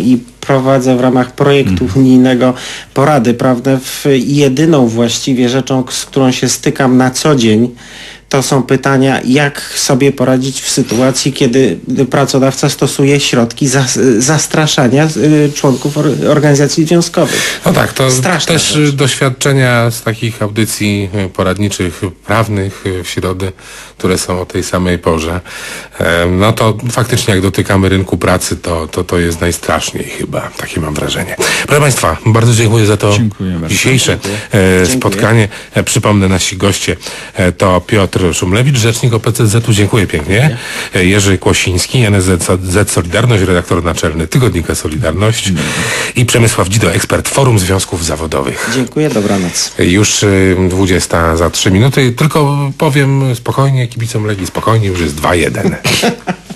prowadzę w ramach projektu Mhm. unijnego Porady Prawne. W jedyną właściwie rzeczą, z którą się stykam na co dzień, to są pytania, jak sobie poradzić w sytuacji, kiedy pracodawca stosuje środki zas zastraszania y, członków or organizacji związkowych. No tak, to Straszna też rzecz. doświadczenia z takich audycji poradniczych, prawnych w środę, które są o tej samej porze. Em, No to faktycznie jak dotykamy rynku pracy, to, to, to jest najstraszniej chyba. Takie mam wrażenie. Proszę Państwa, bardzo dziękuję za to Dziękuję bardzo. dzisiejsze e, Dziękuję. spotkanie. E, Przypomnę, nasi goście e, to Piotr Szumlewicz, rzecznik O P C Z u. Dziękuję pięknie. E, Jerzy Kłosiński, N S Z Solidarność, redaktor naczelny Tygodnika Solidarność i Przemysław Dzido, ekspert Forum Związków Zawodowych. Dziękuję, dobranoc. Już y, dwudziesta za trzy minuty. Tylko powiem spokojnie, kibicom Legii, spokojnie, już jest dwa jeden.